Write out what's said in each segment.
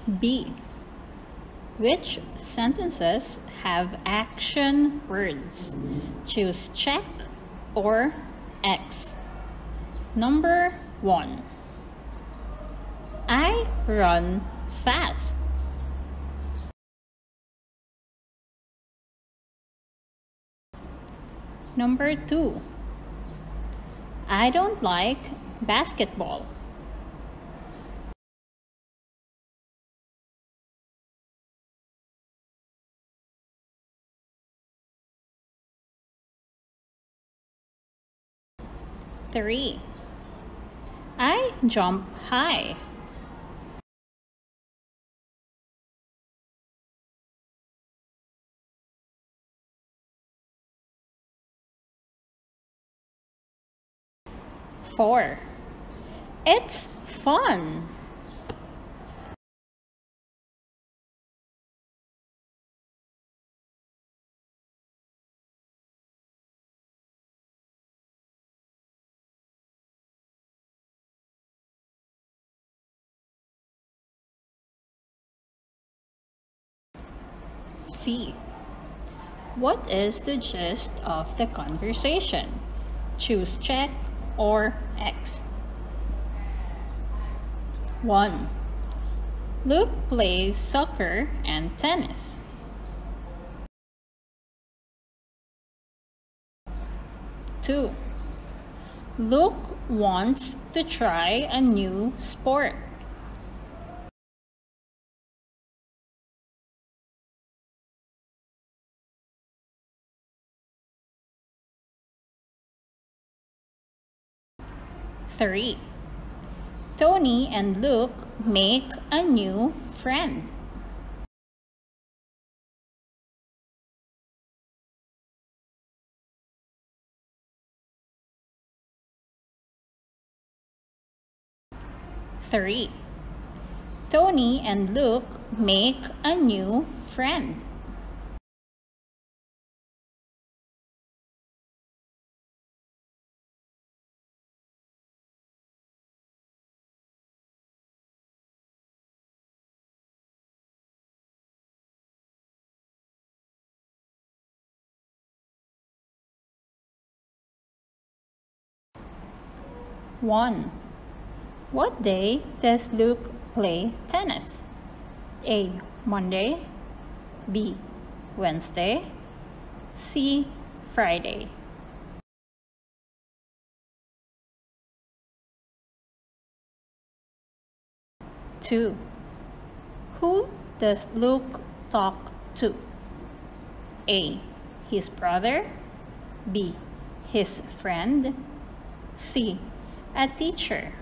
B. Which sentences have action words? Choose check or X. Number 1. I run fast. Number 2. I don't like basketball. Three. I jump high. Four. It's fun. C. What is the gist of the conversation? Choose check or X. 1. Luke plays soccer and tennis. 2. Luke wants to try a new sport. 3. Tony and Luke make a new friend. 3. Tony and Luke make a new friend. 1. What day does Luke play tennis? A. Monday. B. Wednesday. C. Friday. 2. Who does Luke talk to? A. His brother. B. His friend. C. A teacher.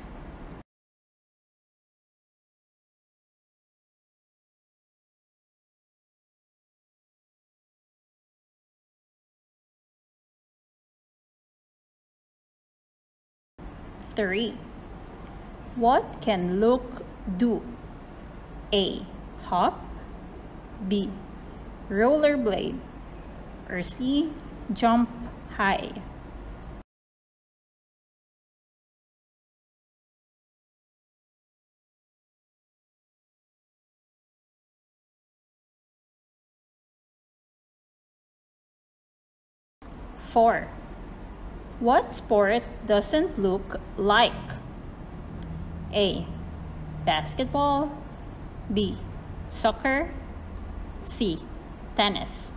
3. What can Luke do? A. Hop. B. Rollerblade. Or C. Jump high. 4. What sport doesn't Luke like? A. Basketball. B. Soccer. C. Tennis.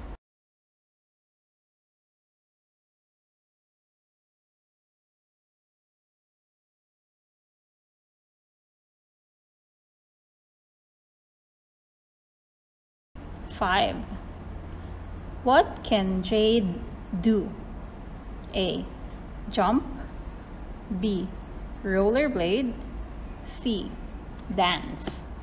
5. What can Jade do? A. Jump. B. Rollerblade. C. Dance.